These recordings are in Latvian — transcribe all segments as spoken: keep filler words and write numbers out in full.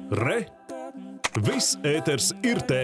Re! Viss ēters ir te!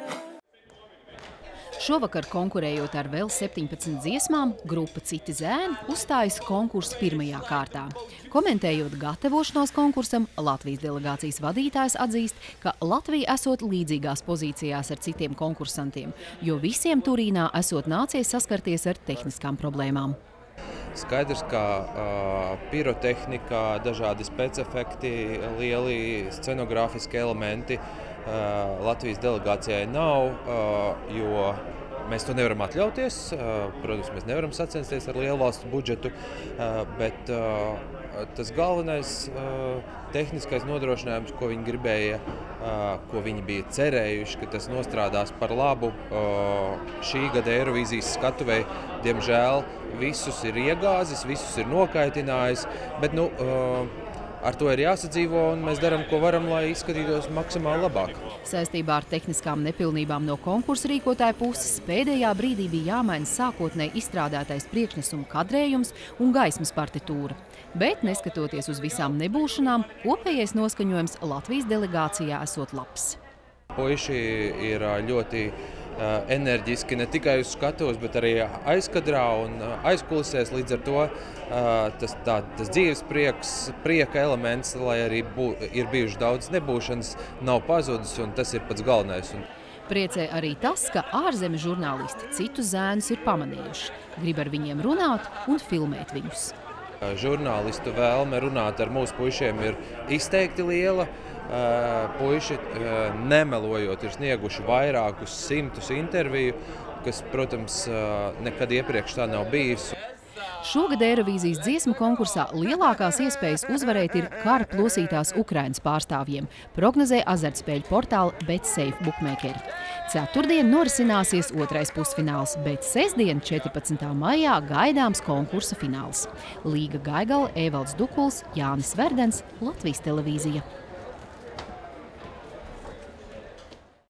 Šovakar, konkurējot ar vēl septiņpadsmit dziesmām, grupa Citi zēni uzstājas konkursa pirmajā kārtā. Komentējot gatavošanos konkursam, Latvijas delegācijas vadītājs atzīst, ka Latvija esot līdzīgās pozīcijās ar citiem konkursantiem, jo visiem Turīnā esot nācies saskarties ar tehniskām problēmām. Skaidrs, ka uh, pirotehnika, dažādi specefekti, lieli scenogrāfiski elementi uh, Latvijas delegācijai nav, uh, jo mēs to nevaram atļauties. Uh, protams, mēs nevaram sacensties ar lielu valstu budžetu, uh, bet uh, tas galvenais uh, tehniskais nodrošinājums, ko viņi gribēja, uh, ko viņi bija cerējuši, ka tas nostrādās par labu uh, šī gada Eirovīzijas skatuvei, diemžēl visus ir iegāzis, visus ir nokaitinājis, bet nu, uh, ar to ir jāsadzīvo un mēs darām, ko varam, lai izskatītos maksimāli labāk. Saistībā ar tehniskām nepilnībām no konkursa rīkotāja puses pēdējā brīdī bija jāmaina sākotnēji izstrādātais priekšnesuma kadrējums un gaismas partitūra. Bet, neskatoties uz visām nebūšanām, kopējais noskaņojums Latvijas delegācijā esot labs. Puiši ir ļoti enerģiski ne tikai uz skatuves, bet arī aizkadrā un aizkulisēs. Līdz ar to tas, tā, tas dzīves prieks, prieka elements, lai arī bū, ir bijuši daudz nebūšanas, nav pazudis, un tas ir pats galvenais. Priecē arī tas, ka ārzemju žurnālisti citus zēnus ir pamanījuši, grib ar viņiem runāt un filmēt viņus. Žurnālistu vēlme runāt ar mūsu puišiem ir izteikti liela. Puiši, nemelojot, ir snieguši vairākus simtus interviju, kas, protams, nekad iepriekš tā nav bijis. Šogad Eirovīzijas dziesmu konkursā lielākās iespējas uzvarēt ir kara plosītās Ukrainas pārstāvjiem, prognozē azartspēļu portāla BetSafe Bookmakeri. Ceturtdien norisināsies otrais pusfināls, bet sestdien, četrpadsmitā maijā, gaidāms konkursa fināls. Līga Gaigala, Evalds Dukuls, Jānis Verdens, Latvijas televīzija.